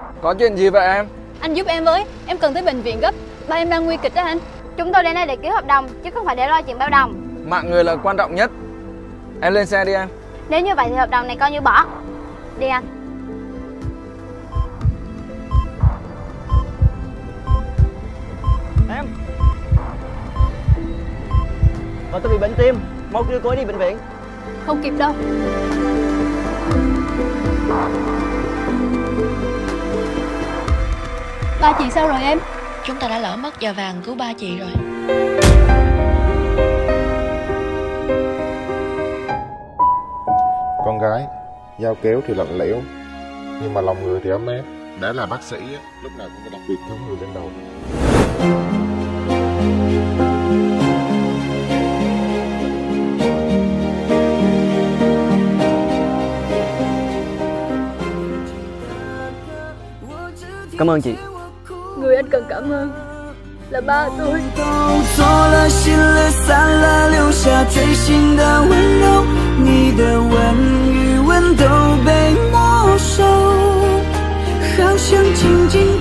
Có chuyện gì vậy em? Anh giúp em với, em cần tới bệnh viện gấp. Ba em đang nguy kịch đó anh. Chúng tôi đến đây để ký hợp đồng chứ không phải để lo chuyện bao đồng. Mạng người là quan trọng nhất. Em lên xe đi em. Nếu như vậy thì hợp đồng này coi như bỏ. Đi anh. Em. Vợ tôi bị bệnh tim, mau đưa cô ấy đi bệnh viện. Không kịp đâu. Ba chị sao rồi em? Chúng ta đã lỡ mất giờ vàng cứu ba chị rồi. Con gái, dao kéo thì lạnh lẽo, nhưng mà lòng người thì ấm áp. Đã là bác sĩ, lúc nào cũng phải đặt việc cứu người lên đầu. Cảm ơn chị. Người anh cần cảm ơn là ba tôi. 做了心了散了，留下最新的温柔，你的吻与吻都被没收，好想紧紧